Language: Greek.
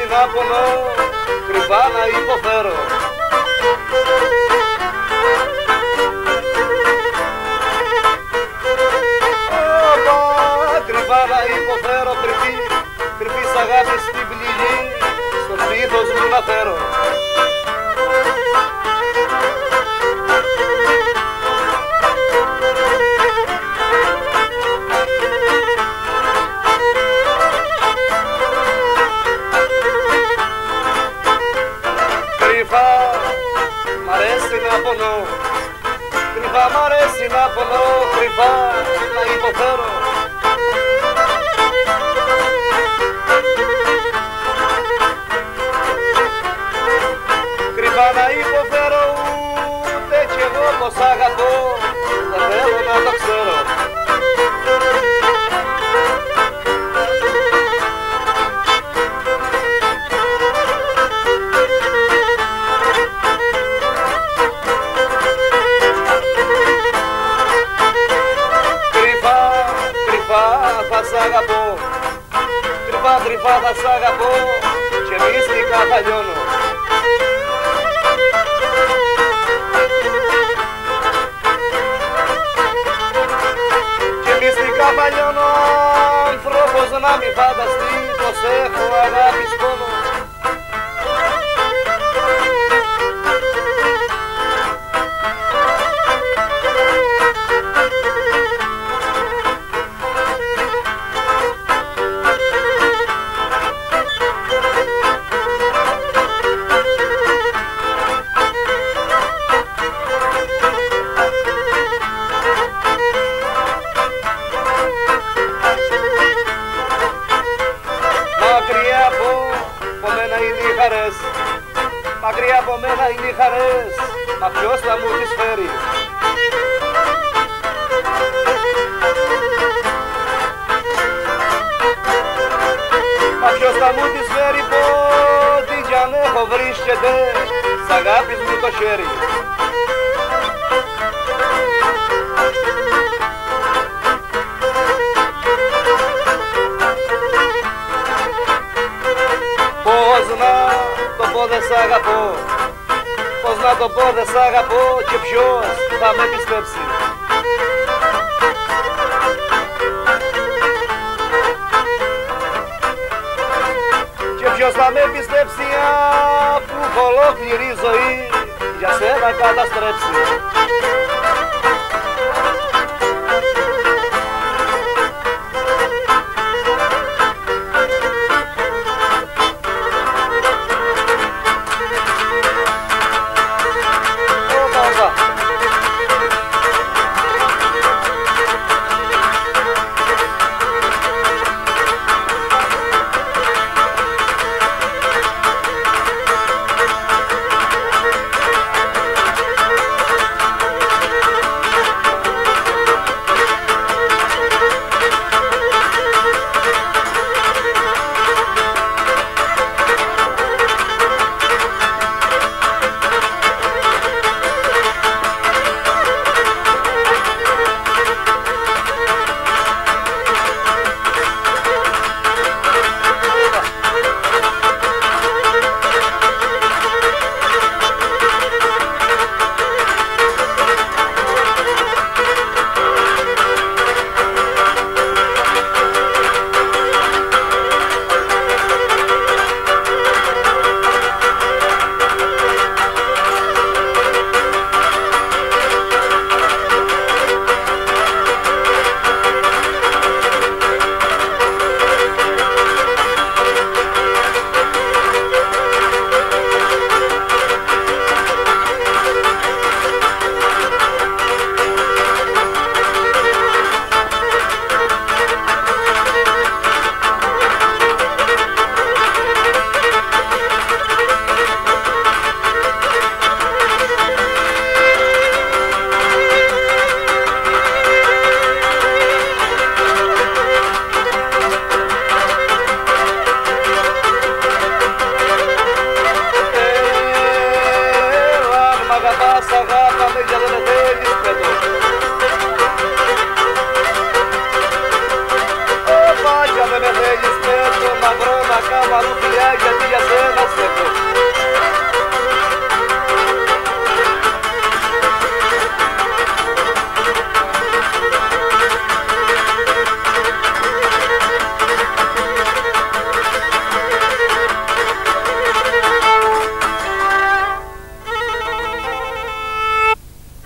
αρέσει να πονώ, κρυφά να υποφέρω. Κρυφά να υποφέρω, κρυφή σ' αγάπη στην πληγή, στο στήθος μου να φέρω. Κρυφά μ' αρέσει να πονώ, κρυφά μ' αρέσει να πονώ, κρυφά να υποφέρω. Κρυφά να υποφέρω, ούτε κι εγώ πως αγαπώ, δεν θέλω να το ξέρω. Θα σ' αγαπώ, κρυφά κρυφά θα σ' αγαπώ και μυστικά θα λιώνω. Και μυστικά θα λιώνω, άνθρωπος να μην φανταστεί πως έχω αγάπης πόνο. Μακριά από μένα είναι οι χαρές, μα ποιος θα μου τις φέρει. Μα ποιος θα μου τις φέρει, πότε κι αν έχω βρίσκεται σ' αγάπης μου το χέρι. Πώς να το πω δεν σ' αγαπώ, πώς να το πω δεν σ' αγαπώ και ποιος θα με πιστέψει. Και ποιος θα με πιστέψει αφού έχω ολόκληρη ζωή για σένα καταστρέψει.